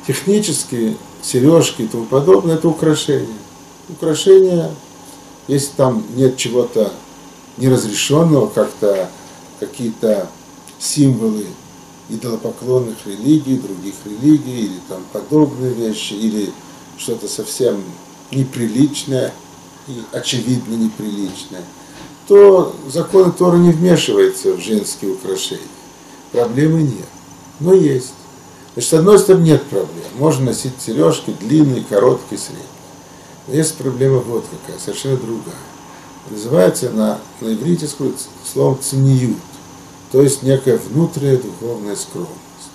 Технически сережки и тому подобное – это украшения. Украшения, если там нет чего-то неразрешенного, как-то какие-то символы идолопоклонных религий, других религий, или там подобные вещи, или что-то совсем неприличное и очевидно неприличное, то закон Торы не вмешивается в женские украшения. Проблемы нет. Но есть. Значит, с одной стороны, нет проблем. Можно носить сережки длинные, короткие, средние. Но есть проблема вот какая, совершенно другая. Называется на иврите словом цниют, то есть некая внутренняя духовная скромность.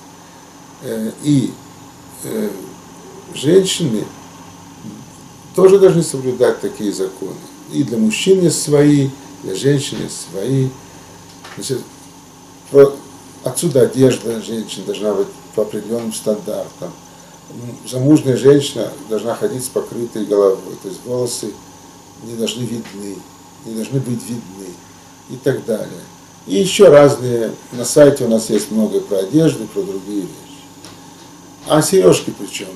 И женщины тоже должны соблюдать такие законы. И для мужчин есть свои, для женщин есть свои. Значит, отсюда одежда женщин должна быть по определенным стандартам. Замужняя женщина должна ходить с покрытой головой, то есть волосы не должны видны, не должны быть видны и так далее. И еще разные, на сайте у нас есть много про одежду, про другие вещи. А сережки при чем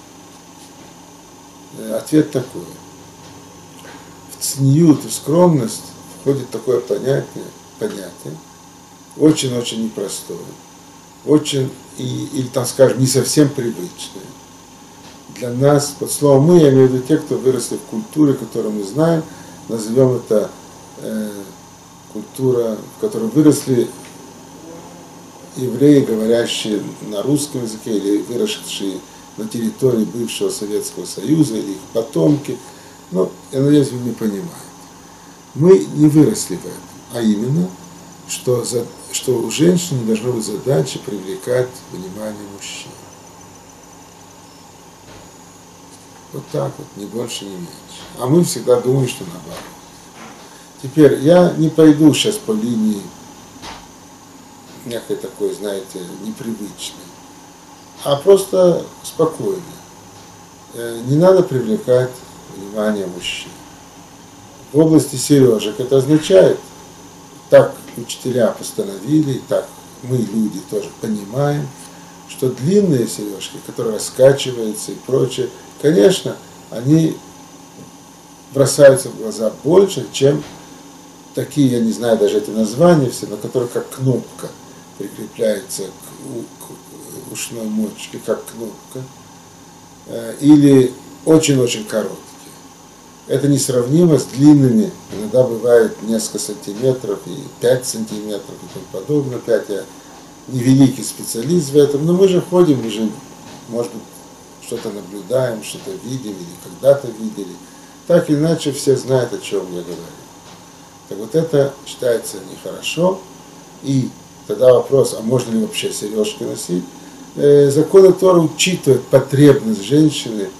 здесь? Ответ такой. В цниют и скромность входит такое понятие очень-очень непростое, очень, или там, скажем, не совсем привычное. Для нас, под словом «мы», я имею в виду те, кто выросли в культуре, которую мы знаем, назовем это культура, в которой выросли евреи, говорящие на русском языке, или выросшие на территории бывшего Советского Союза, или их потомки. Но, я надеюсь, вы не понимаете. Мы не выросли в этом, а именно, что у женщин не должно быть задачи привлекать внимание мужчин. Вот так вот, ни больше, ни меньше. А мы всегда думаем, что наоборот. Теперь, я не пойду сейчас по линии некой такой, знаете, непривычной, а просто спокойно. Не надо привлекать внимание мужчин. В области сережек это означает, так учителя постановили, и так мы, люди, тоже понимаем, что длинные сережки, которые раскачиваются и прочее, конечно, они бросаются в глаза больше, чем такие, я не знаю даже эти названия все, но которые как кнопка прикрепляется к ушной мочке, как кнопка, или очень-очень короткие. Это несравнимо с длинными, иногда бывает несколько сантиметров и 5 сантиметров и тому подобное. Опять я не великий специалист в этом, но мы же ходим, мы же, может быть, что-то наблюдаем, что-то видим или когда-то видели. Так или иначе все знают, о чем я говорю. Так вот это считается нехорошо. И тогда вопрос, а можно ли вообще сережки носить? Законы Торы учитывают потребность женщины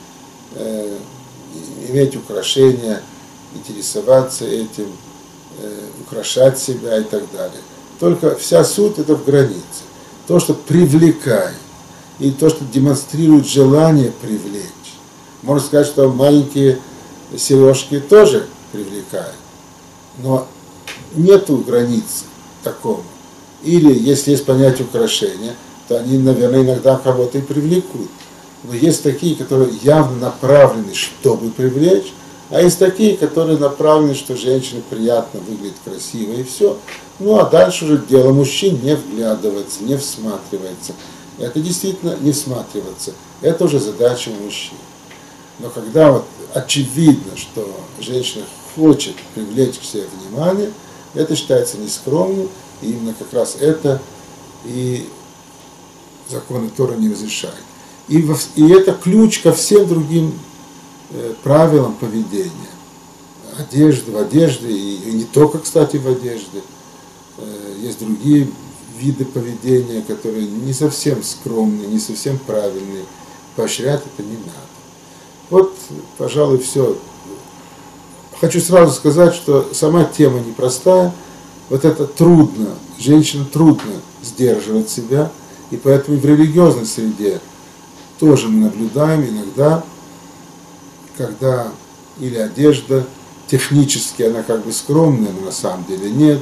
иметь украшения, интересоваться этим, украшать себя и так далее. Только вся суть это в границе. То, что привлекает, и то, что демонстрирует желание привлечь. Можно сказать, что маленькие сережки тоже привлекают, но нету границ такого. Или, если есть понятие украшения, то они, наверное, иногда кого-то и привлекут. Но есть такие, которые явно направлены, чтобы привлечь, а есть такие, которые направлены, что женщина приятно выглядит красиво и все. Ну а дальше уже дело мужчин не вглядываться, не всматриваться. Это действительно не всматриваться. Это уже задача мужчин. Но когда вот очевидно, что женщина хочет привлечь к себе внимание, это считается нескромным, и именно как раз это и законы Торы не разрешают. И это ключ ко всем другим правилам поведения. В одежде, и не только, кстати, в одежде. Есть другие виды поведения, которые не совсем скромные, не совсем правильные. Поощрять это не надо. Вот, пожалуй, все. Хочу сразу сказать, что сама тема непростая. Вот это трудно, женщинам трудно сдерживать себя, и поэтому и в религиозной среде тоже мы наблюдаем иногда, когда или одежда, технически она как бы скромная, но на самом деле нет,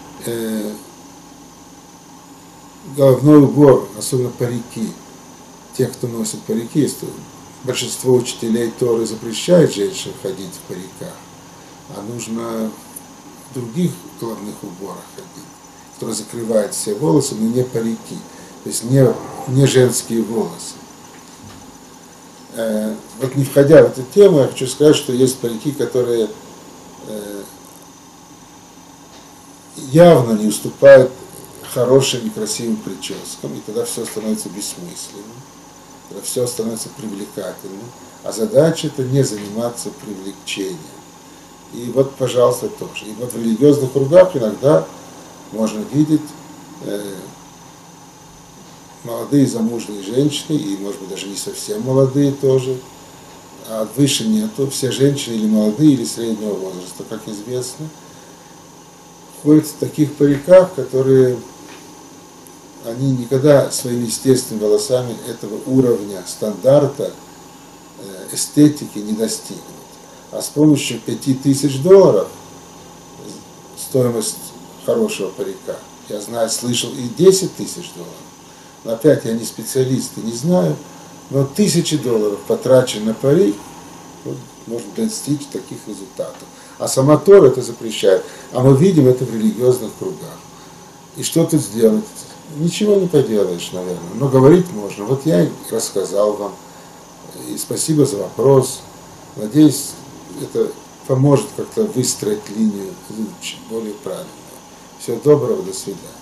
головной убор, особенно парики, тех, кто носит парики, большинство учителей Торы запрещает женщинам ходить в париках, а нужно в других головных уборах ходить, которые закрывают все волосы, но не парики, то есть не женские волосы. Вот не входя в эту тему, я хочу сказать, что есть парики, которые явно не уступают хорошим и красивым прическам, и тогда все становится бессмысленным, тогда все становится привлекательным, а задача это не заниматься привлечением. И вот, пожалуйста, тоже. И вот в религиозных кругах иногда можно видеть молодые замужние женщины, и, может быть, даже не совсем молодые тоже, а выше нету, все женщины или молодые, или среднего возраста, как известно, ходят в таких париках, которые они никогда своими естественными волосами этого уровня, стандарта, эстетики не достигнут. А с помощью $5000 стоимость хорошего парика, я знаю, слышал и $10 000, но опять я не специалист и не знаю, но $1000 потрачен на парик, вот, можно достичь таких результатов. А сама Тора это запрещает. А мы видим это в религиозных кругах. И что тут сделать? Ничего не поделаешь, наверное. Но говорить можно. Вот я рассказал вам. И спасибо за вопрос. Надеюсь, это поможет как-то выстроить линию лучше, более правильно. Всего доброго, до свидания.